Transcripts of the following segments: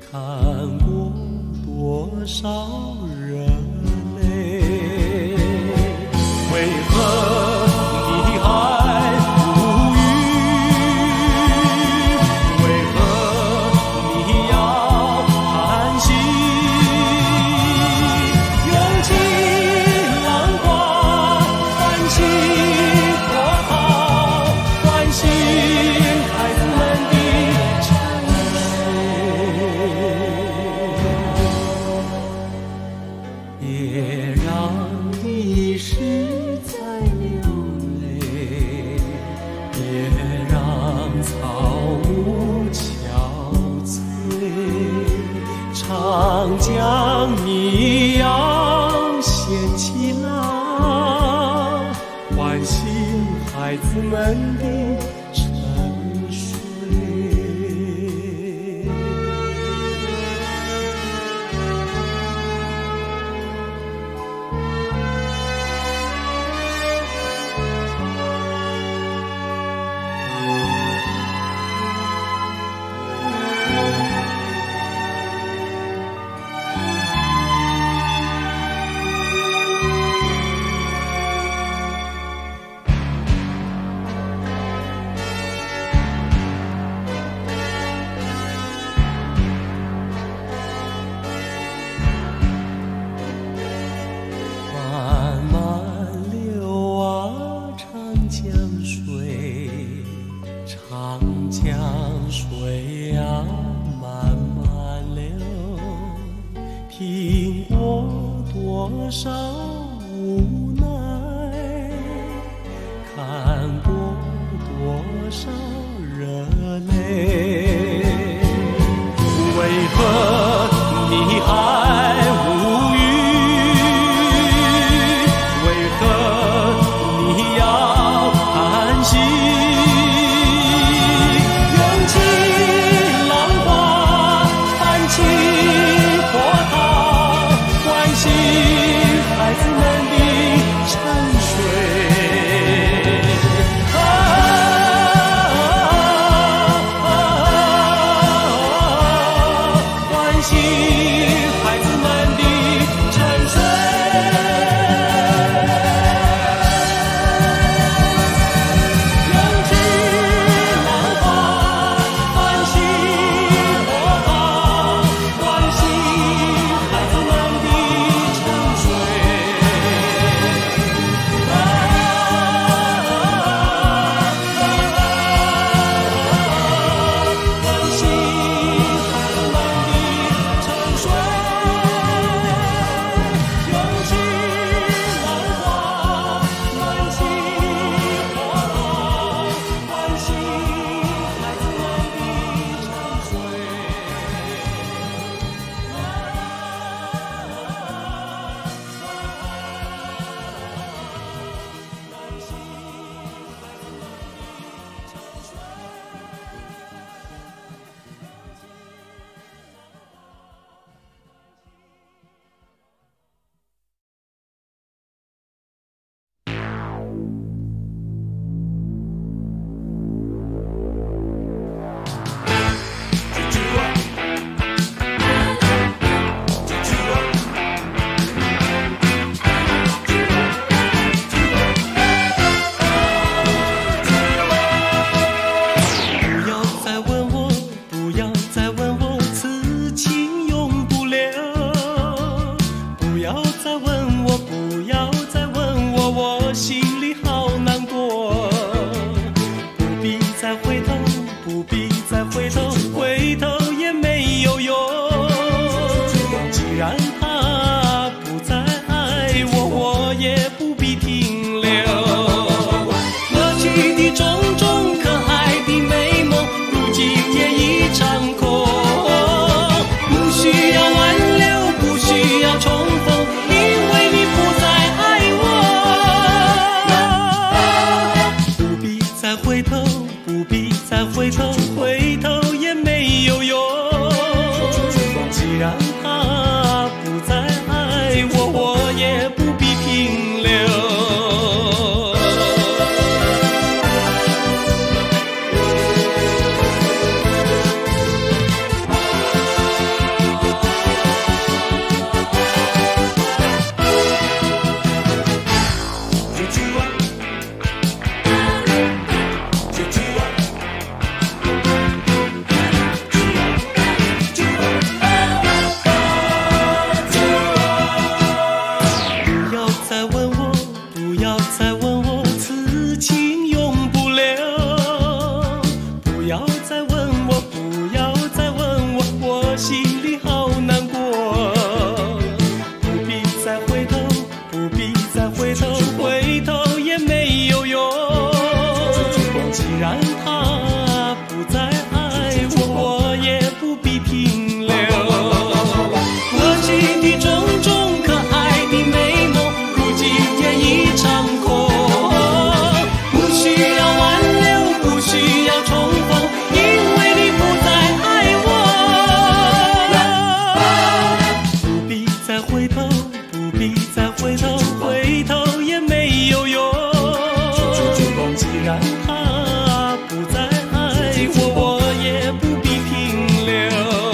看过多少热泪，为何你还无语？为何你要叹息？涌起浪花，泛起波涛，唤醒孩子们的沉睡。别让一时再流泪，别让草木憔悴。长江你要掀起浪，唤醒孩子们的沉睡。慢慢流啊，长江水，长江水啊，慢慢流。听过多少无奈，看过多少热泪，为何你还无语？为何你要叹息？涌起浪花，泛起波涛，唤醒孩子们的沉睡。唤醒孩子们的沉睡。涌起浪花，泛起波涛，唤醒孩子们的沉睡。唤醒孩子们的沉睡。涌起浪花，泛起波涛，唤醒孩子们的沉睡。不要再问我，不要再问我，此情永不留。不要再问我，不要再问我，我心里好难过。不必再回头，不必再回头，回头也没有用。既然他不再爱我，我也不必停留。过去的种种可爱的美梦，如今也已场空。不需要挽留，不需要重逢，因为你不再爱我。不必再回头，不必再回头，回头也没有用。既然他不再爱我，我也不必停留。 不要再问我，不要再问我，我心里好难过。不必再回头，不必再回头，回头也没有用。既然他不再爱我，我也不必停留。过去的种种可爱的美梦，如今也已成空。不需要挽留，不需要重逢，因为你不再爱我。不必再回头，不必再回头，回头也没有用。既然他不再爱我，我也不必停留。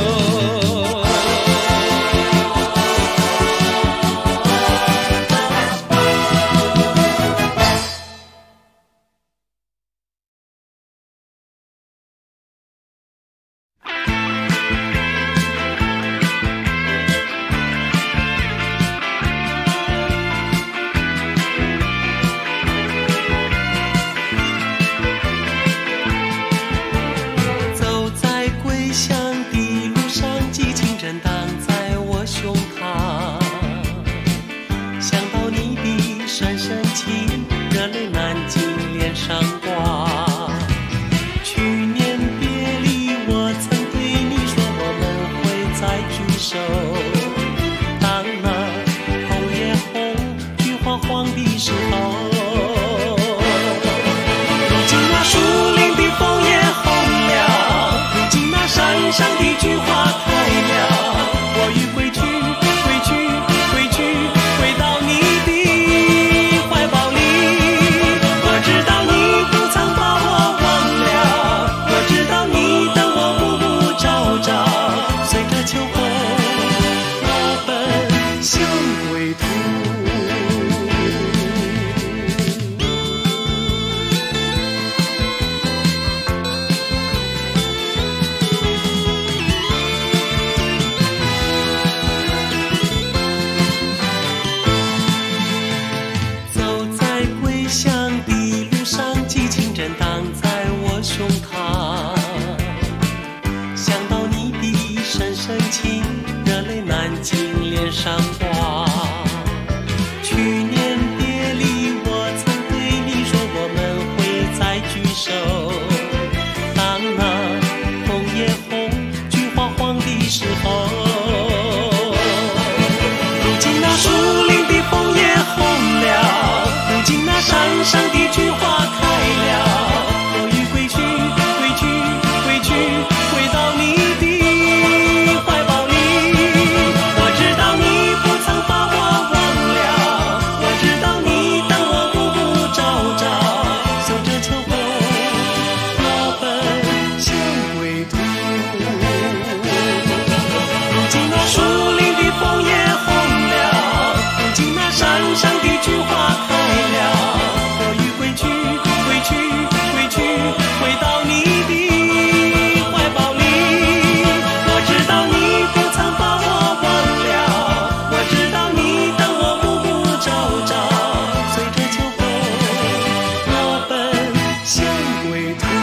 走在归乡的路上，激情震荡在我胸膛。想到你的深深情，热泪难禁脸上挂。去年别离，我曾对你说我们会再聚首。当那红叶红，菊花黄的时候，如今那树林的枫叶红了，如今那山上的菊花开了。我欲归去，归去，归去，回到你的怀抱里。我知道你不曾把我忘了，我知道你等我暮暮朝朝。随着秋风，我奔向归途。走在归乡的路上，激情震荡在我胸膛。想到你的深深情，热泪难禁脸上挂。去年别离，我曾对你说我们会再聚首。当那红叶红，菊花黄的时候，如今那树林的枫叶红了，如今那山上的菊花开了。我欲归去，归去，归去，回到你的怀抱里。我知道你不曾把我忘了，我知道你等我暮暮朝朝。随着秋风，我奔向归途。如今那树林的枫叶红了，如今那山上的菊花开了。我欲归去，归去，归去，回到你的怀抱里。我知道你不曾把我忘了，我知道你等我暮暮朝朝。随着秋风，我奔向归途。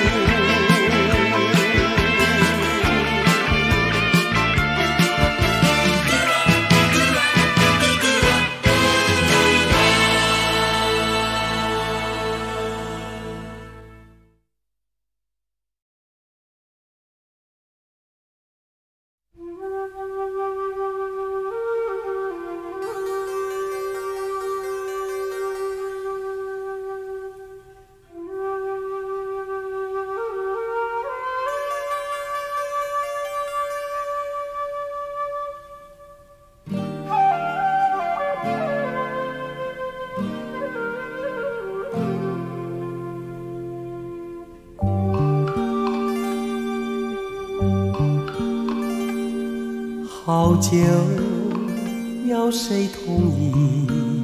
好酒要谁同饮？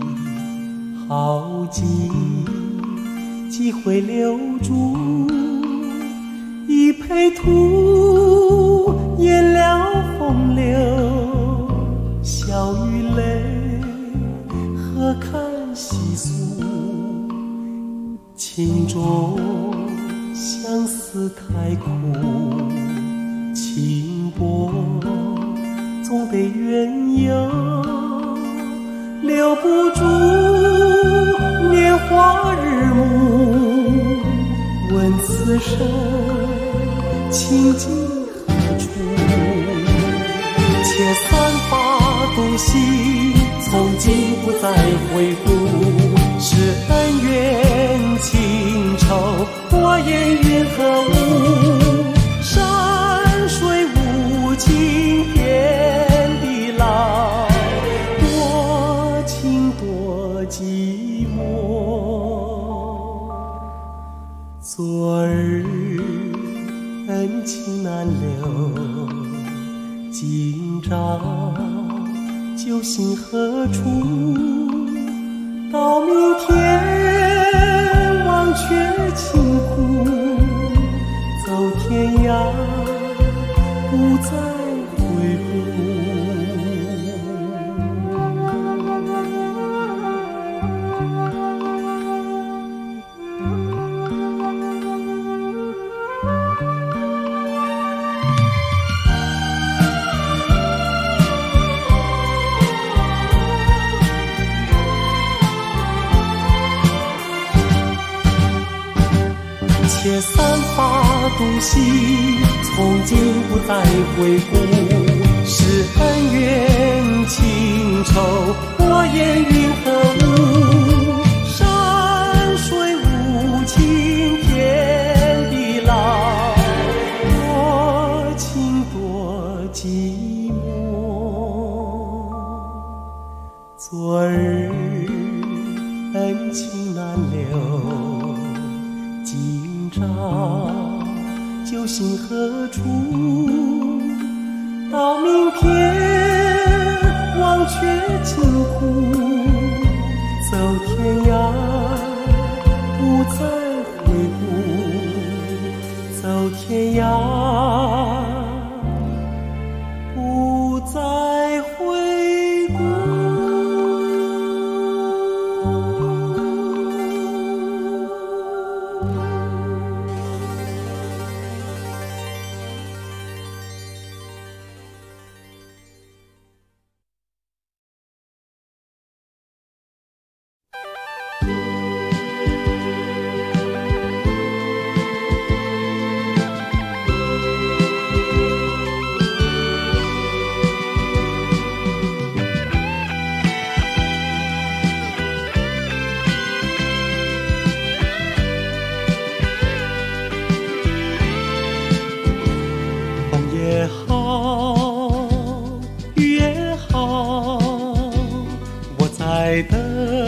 好机会留住，一陪徒淹了风流，笑与泪何堪细数，情中相思子太苦，情薄总得缘由，留不住年华日暮。问此生情几何处？且散发东西，从今不再回顾。是恩怨情仇，我言云何物？山水无情，天地老，多情多寂寞。昨日恩情难留，今朝旧心何处？到明天忘却情苦，走天涯不再回顾。且散发东西，从今不再回顾。是恩怨情仇，我言云何物？山水无情，天地老，多情多寂寞。昨日恩情难留，今朝旧心何处？到明天忘却情苦，走天涯不再回顾。走天涯不再回顾。在等，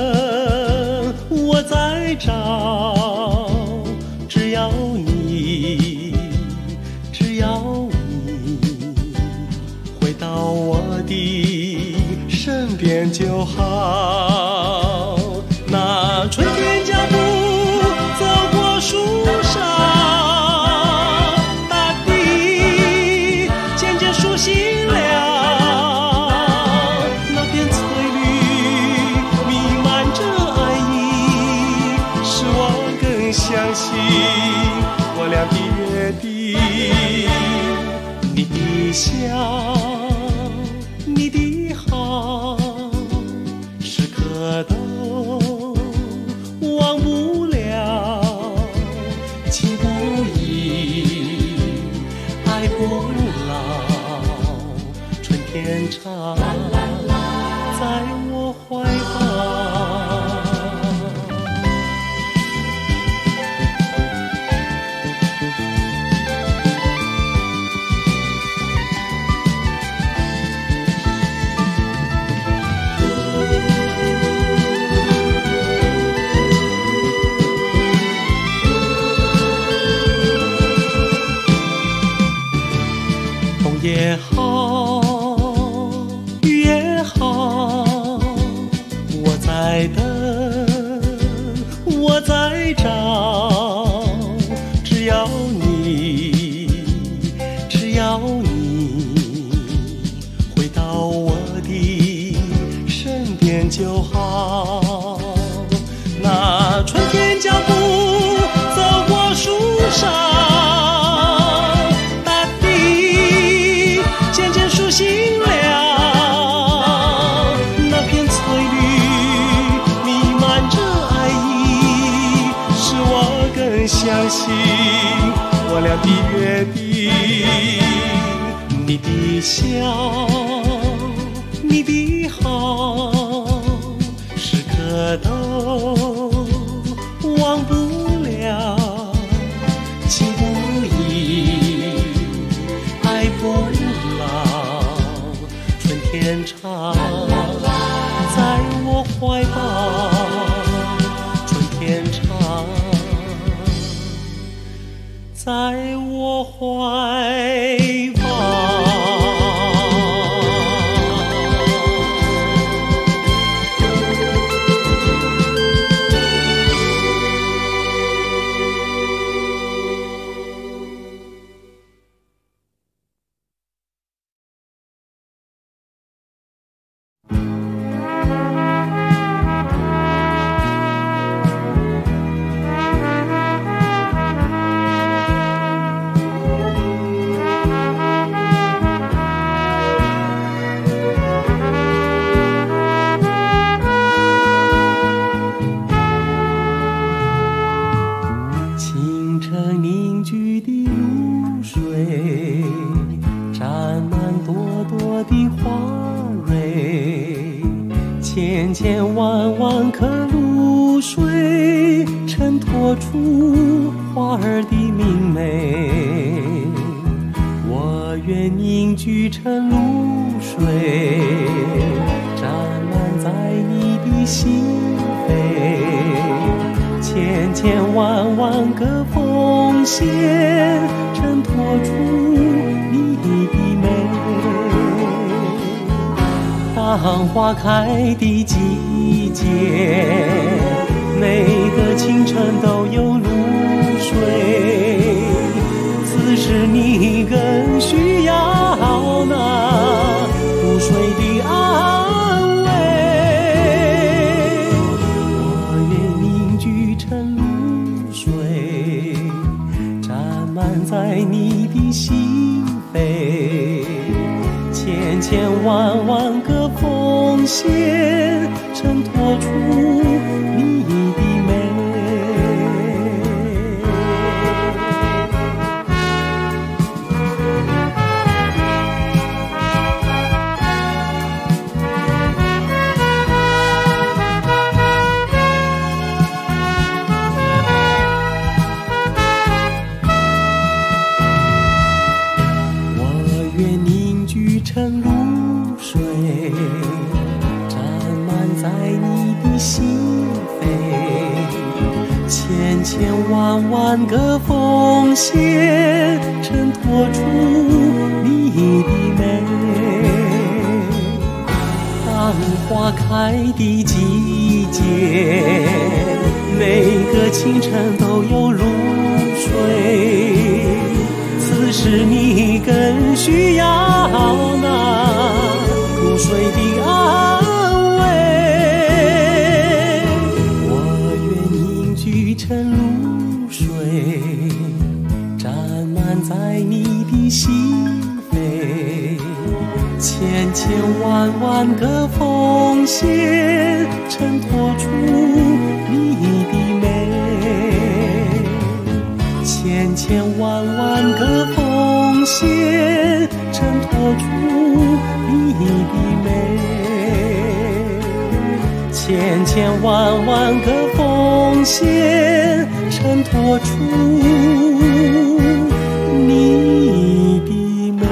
我在找，只要你，只要你回到我的身边就好。那春天脚步走过树梢，大地渐渐苏醒了。相信我俩的约定，你的笑，你的好，时刻都忘不了。情不移，爱不老，春天长在我怀抱。也好，雨也好，我在等，我在找，只要你，只要你回到我的身边就好。那春天脚步走过树梢。 的约定，你的笑，你的好，时刻都忘不了。情不移，爱不老，春天长在我怀抱，春天长在我怀抱。千千万万颗露水，衬托出花儿的明媚。我愿凝聚成露水，沾满在你的心扉。千千万万个风线，衬托出你的美。当花开的季节，每个清晨都有露水，此时你更需要那露水的安慰。我愿凝聚成露水，沾满在你的心扉。千千万万个风线，衬托出你的美。我愿凝聚成露水，沾满在你的心扉。千千万万个风线，衬托出你的美。当花开的季节，每个清晨都有露水，此时你更需要那露水的安慰。我愿凝聚成露水，沾满在你的心扉。千千万万个风线，衬托出你的美。千千万万个风线，衬托出你的美。千千万万个风线，衬托出你的美。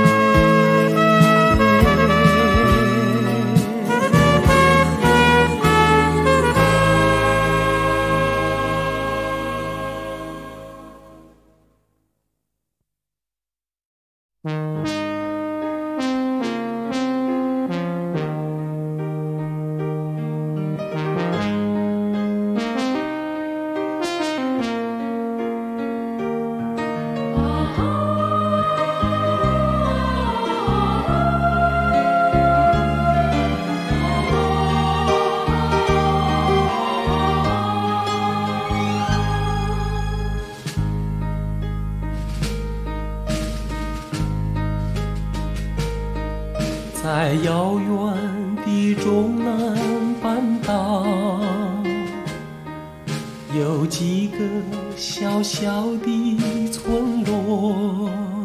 在遥远的中南半岛， 有几个小小的村落，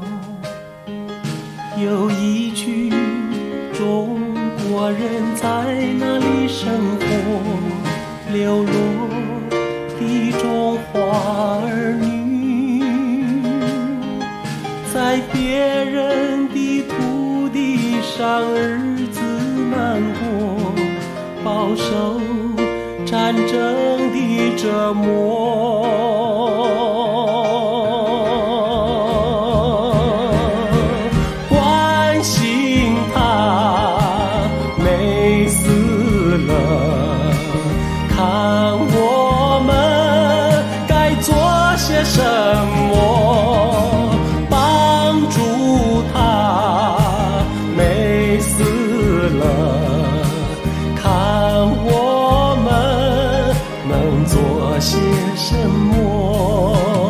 有一群中国人在那里生活，流落的中华儿女，在别人的土地上日子难过，饱受战争的折磨。关心他没死了，看我们该做些什么，帮助他没死了，看我们能做些什么。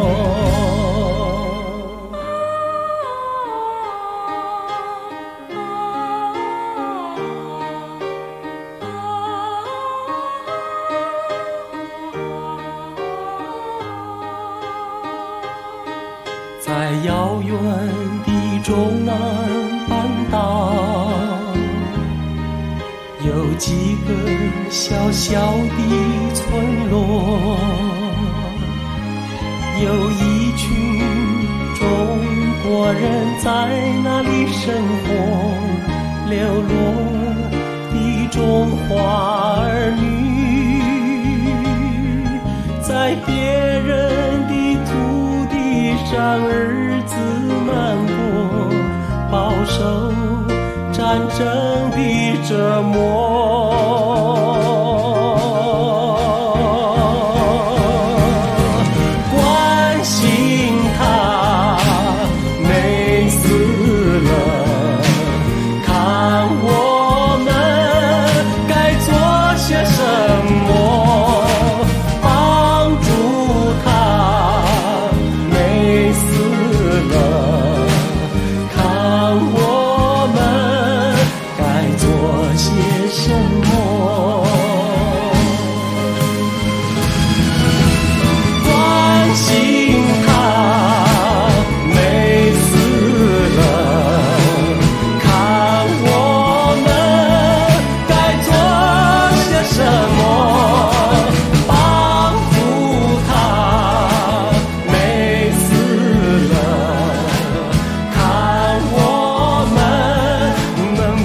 在遥远的中南半岛，有几个小小的村落，有一群中国人在那里生活，流落的中华儿女，在别人的土地上日子难过，饱受战争的折磨。关心他没死了，看我们该做些什么，帮助他没死了，看我们该做些什么。关心他没死了，看我们该做些什么，帮助他没死了，看我们能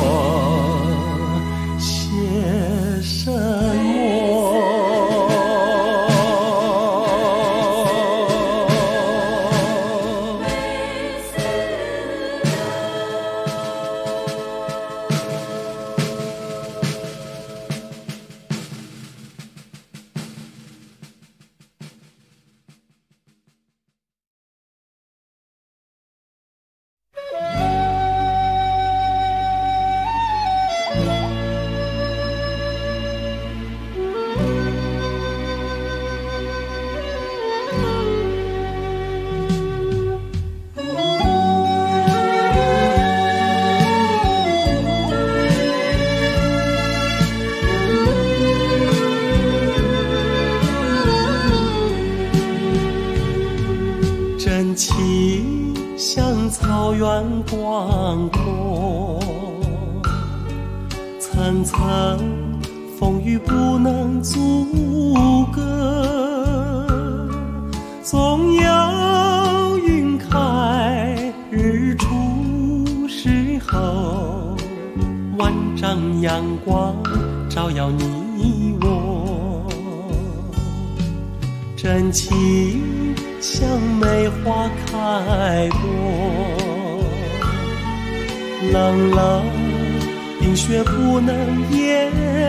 做些什么。真情像草原广阔，层层风雨不能阻隔，总有云开日出时候，万丈阳光照耀你我。真情像梅花开过，冷冷冰雪不能淹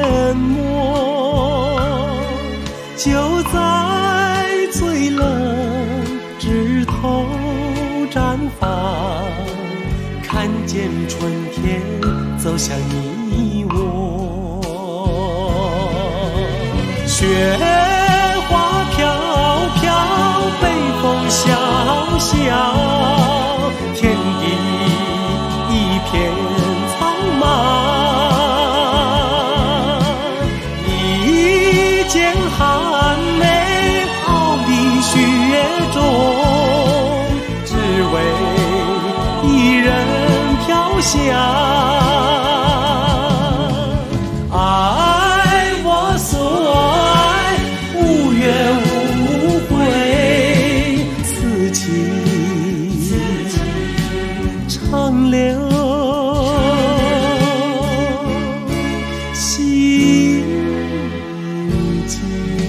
没，就在最冷枝头绽放，看见春天走向你我。雪花飘飘，北风萧萧，天地一片苍茫，一剪寒梅一人飘香。爱我所爱，无怨无悔，此情长留心间。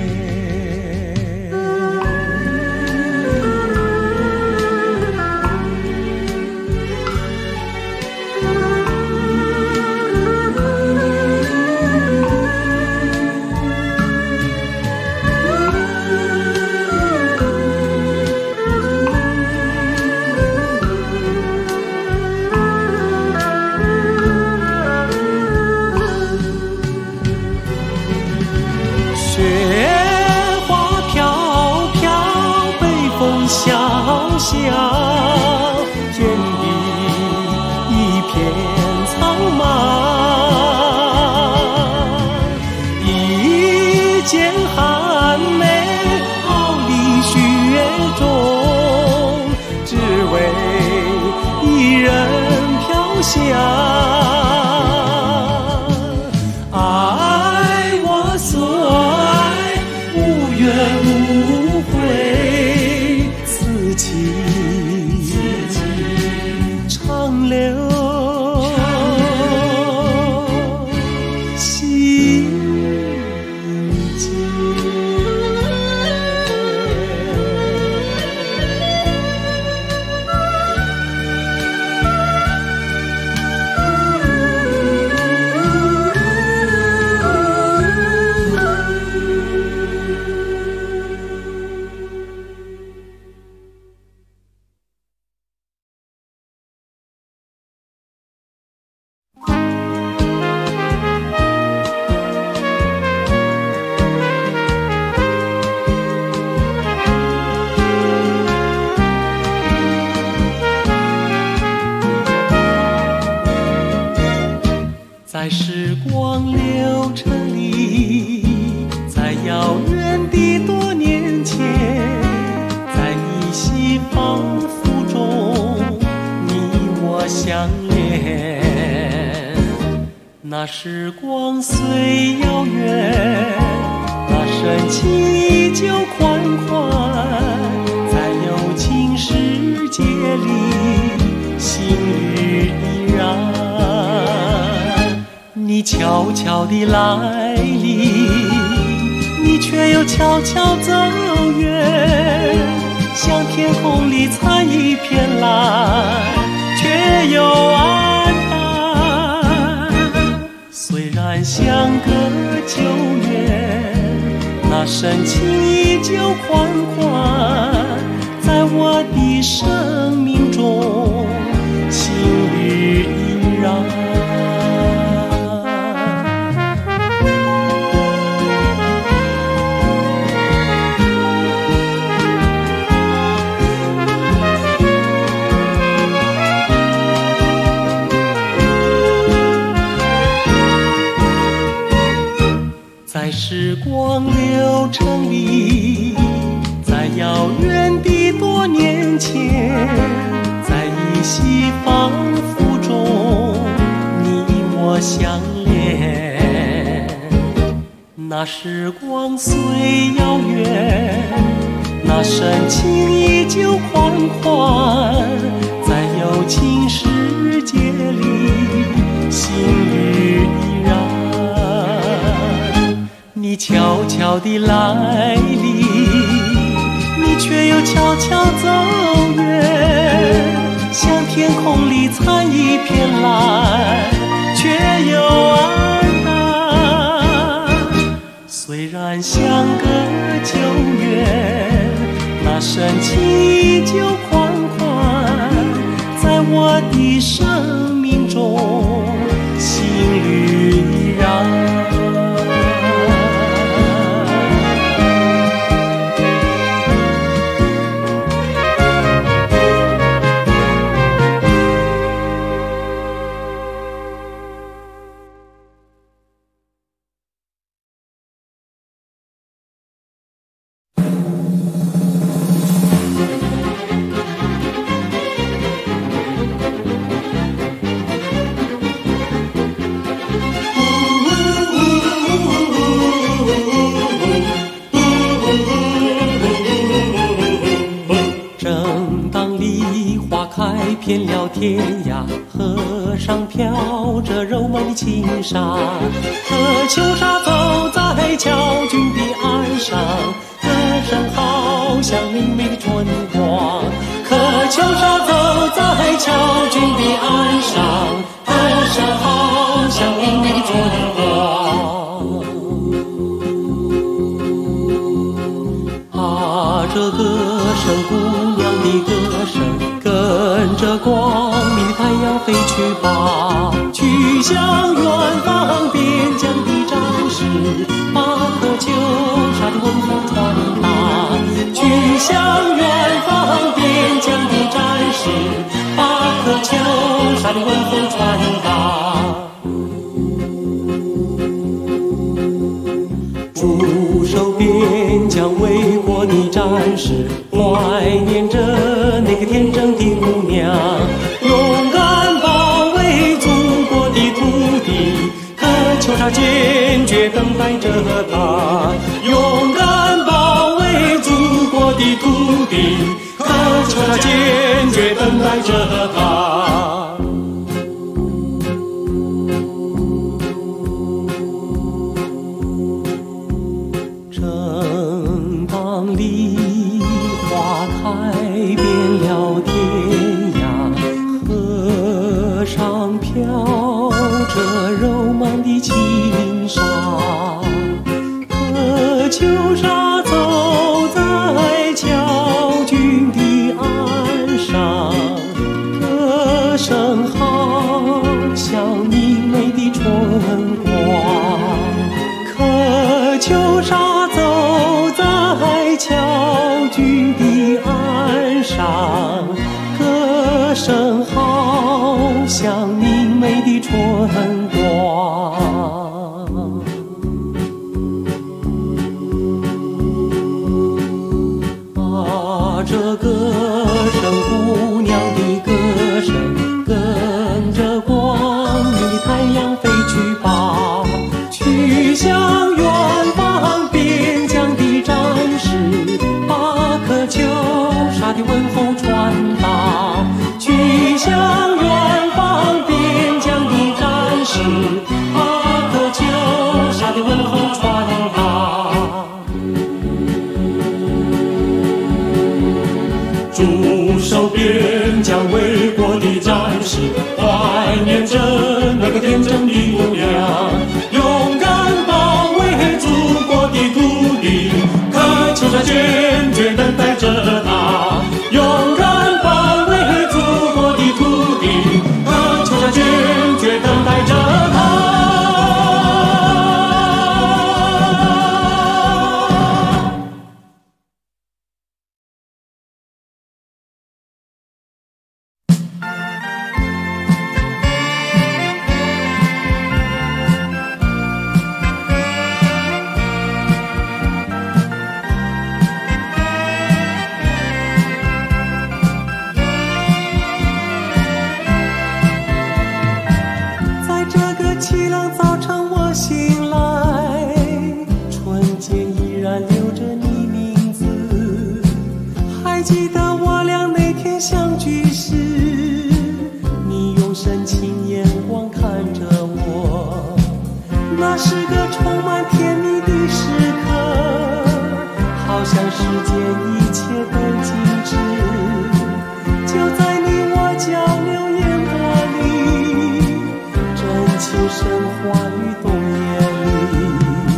雪花飘飘，北风萧萧，天地一片苍茫。一剑寒梅，傲立雪中，只为一人飘香。无悔，此情长留心间。在时光流程里，在遥远的多年前，在依稀仿佛中，你我相恋。那时光虽遥远，那深情依旧款款，在友情世界里，心语依然。你悄悄地来临，你却又悄悄走远，像天空里残一片蓝，却又黯淡。虽然相隔久远，那深情依旧款款，在我的生命中，心语依然。在时光流程里，在遥远的多年前，在依稀仿佛中，你我相恋。那时光虽遥远，那深情依旧款款，在友情世界里，心语依然。你悄悄地来临，你却又悄悄走远，像天空里残一片蓝，却又黯淡。虽然相隔久远，那深情依旧款款，在我的生命中，心语依然。 花开遍了天涯，河上飘着柔梦的轻纱，和秋沙走在乔军的岸上，歌声好像明媚的春光。和秋沙走在乔军的岸上，歌声好像明媚的春光。啊，这歌声，姑娘的歌声，跟着光明的太阳飞去吧，去向远方边疆的战士，把颗秋沙的温风传达。去向远方边疆的战士，把颗秋沙的温风传达。驻守边疆卫国的战士，怀念着那个天真的姑娘，勇敢保卫祖国的土地，可秋沙坚决等待着她。勇敢保卫祖国的土地，可秋沙坚决等待着她。正当梨花开遍了天涯，河上飘着柔梦的轻纱，可秋沙走在乔军的岸上，歌声好像明媚的春光。可秋沙走在乔军的岸上，歌声好像明媚的春光。啊，这歌声，姑娘的歌声，跟着光明的太阳飞去吧，去向远方边疆的战士，把颗秋沙的问候传达。去向远方边疆的战士，把颗秋沙的问候传达。驻守边疆卫国的战士，怀念着那个天真的姑娘，勇敢保卫祖国的土地，可秋沙坚决等待着她。勇敢保卫祖国的土地，可秋沙坚决等待着她。凄凉早晨我醒来，唇间依然留着你名字。还记得我俩那天相聚时，你用深情眼光看着我，那是个充满甜蜜的时刻，好像世间一切都静止，就在你我交流眼波里，真情深话语动眼里。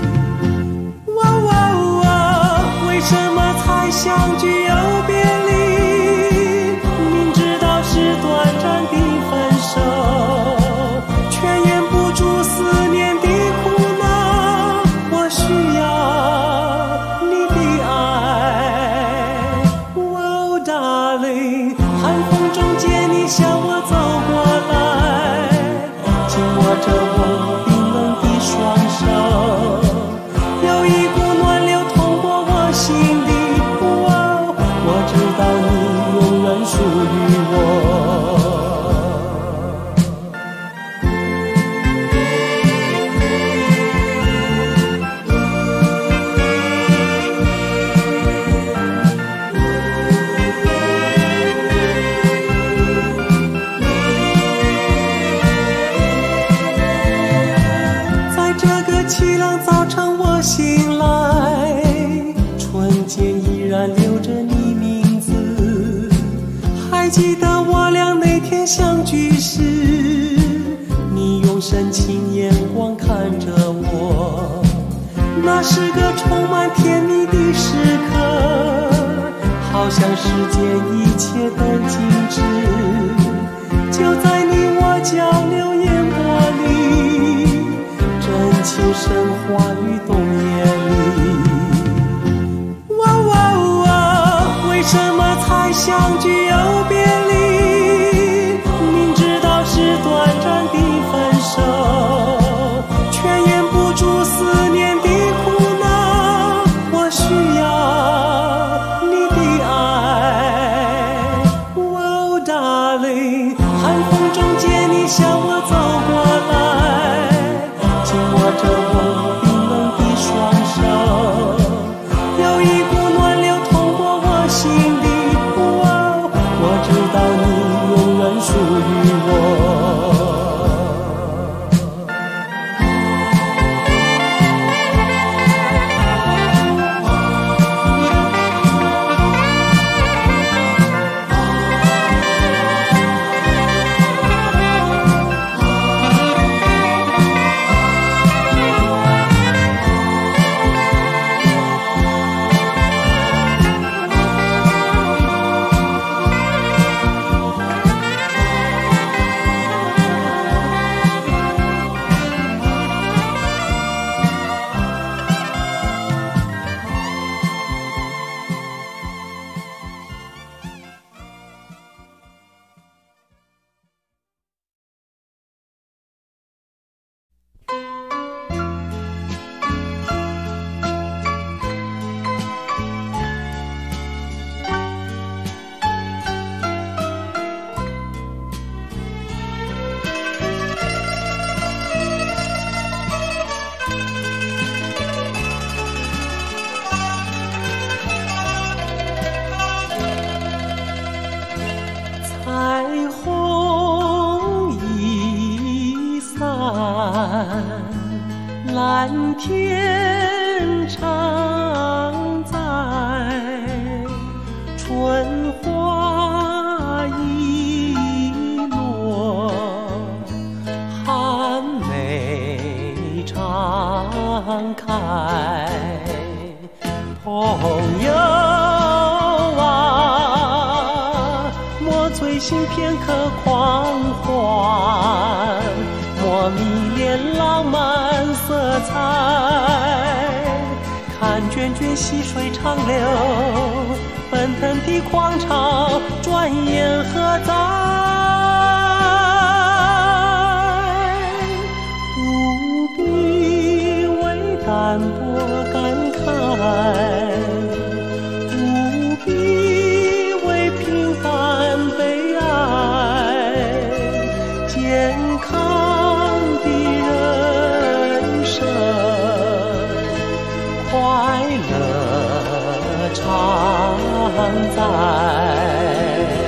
为什么才相聚又别离？明知道是短暂的分手，却掩不住思念的苦恼。我需要你的爱，Oh darling， 寒风中见你向我走过来，紧握着我冰冷的双手，有一股暖流通过我心底。我知道你永远属于我。 我俩那天相聚时，你用深情眼光看着我，那是个充满甜蜜的时刻，好像世间一切都静止，就在你我交流眼波里，真情升华于冬夜里。哇哇哇，为什么才相聚又别离？明知道是短暂的分手，却掩不住思念的苦恼。我需要你的爱。Oh darling， 寒风中见你向我走过来，紧握着我冰冷的双手，有一股暖流通过我心里。我知道你永远属于我。彩虹已散，蓝天常在，春花已落，寒梅常开。朋友醉心片刻狂欢，莫迷恋浪漫色彩，看涓涓细水长流，奔腾的狂潮转眼何在？不必为淡泊感慨，不必为平凡悲哀，健康的人生，快乐常在。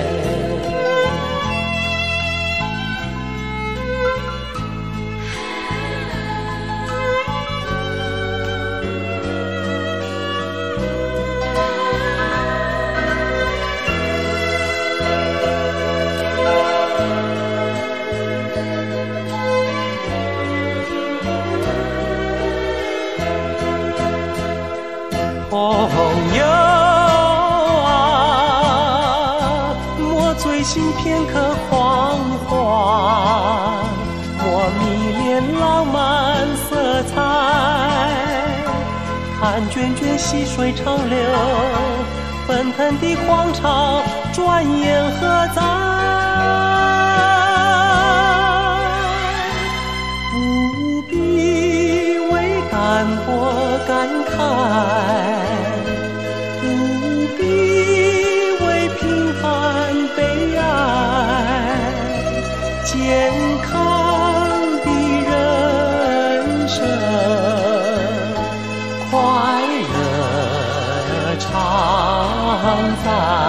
朋友啊，莫醉心片刻狂欢，莫迷恋浪漫色彩，看涓涓细水长流，奔腾的狂潮转眼何在？不必为淡泊感慨，不必为平凡悲哀，健康的人生，快乐常在。